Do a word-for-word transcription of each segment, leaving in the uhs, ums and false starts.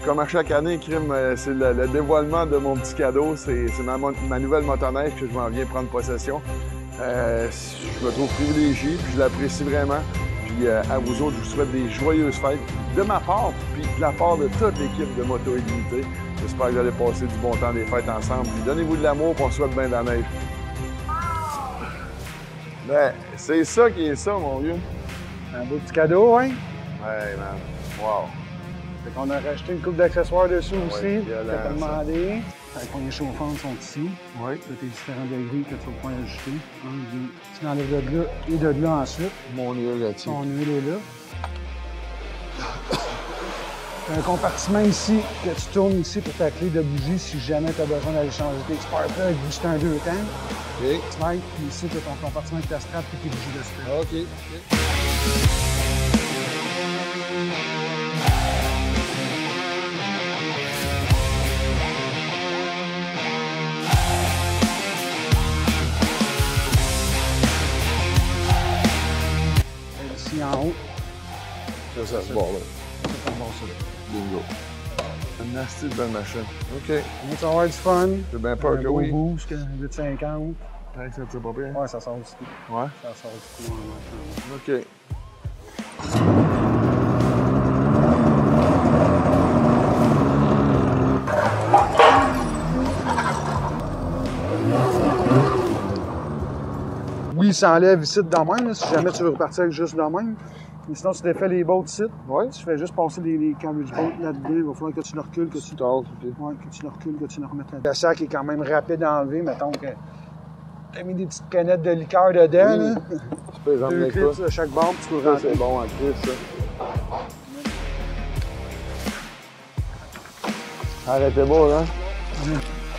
comme à chaque année, crime, c'est le, le dévoilement de mon petit cadeau. C'est ma, ma nouvelle motoneige que je m'en viens prendre possession. Euh, je me trouve privilégié, puis je l'apprécie vraiment. Puis euh, à vous autres, je vous souhaite des joyeuses fêtes de ma part, puis de la part de toute l'équipe de Moto Illimité. J'espère que vous allez passer du bon temps des fêtes ensemble. Puis donnez-vous de l'amour, puis on se souhaite bien de la neige. Ben, c'est ça qui est ça, mon vieux. Un beau petit cadeau, hein? Ouais, man. Wow. Fait qu'on a racheté une coupe d'accessoires dessus Ouais, aussi. violent, Tu as demandé. ça. Fait les chauffantes sont ici. Oui. Tu as tes différents degrés que tu vas pouvoir ajuster. Tu l'enlèves de là et de là ensuite. Mon huile là-dessus. Ton huile est là. Tu as un compartiment ici que tu tournes ici pour ta clé de bougie si jamais tu as besoin d'aller changer tes spark plugs vu que c'est un deux temps. OK. Slide, puis ici tu as ton compartiment avec ta strap et tes bougies de strap. OK. OK. Ici en haut. Ça, ça se barre là. Ça fait bon ça. Bingo. Une nasty de belle machine. OK. On va avoir du fun. J'ai bien peur un que beau oui. boost, huit cinquante. Peut-être que c'est pas bien. Ouais, ça sort du coup. Ouais. Ça sort du coup en OK. Oui, il s'enlève ici de même, là, si jamais tu veux repartir avec juste de même. Mais sinon, tu défais les bottes ici. Ouais. Tu fais juste passer les, les carriage boats là-dedans. Il va falloir que tu le recules, que tu, Tard, OK. ouais, que tu le recules, que tu le remettes là-dedans. Le sac est quand même rapide à enlever. Mettons que tu as mis des petites canettes de liqueur dedans. Oui. Là. Tu peux les Deux emmener clips ça. de chaque barre, puis tu peux Ça, rentrer. c'est bon en crise, ça. Arrêtez-moi, hein? Mmh.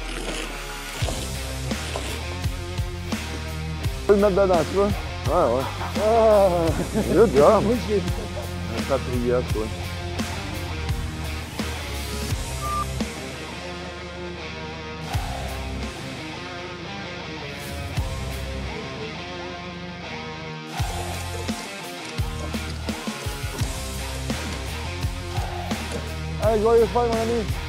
Tu peux le mettre dedans, tu vois? Ouais, ouais. Ah! Good job! Oui, j'ai Un patriote, toi. Hey, joyeux fête, mon ami!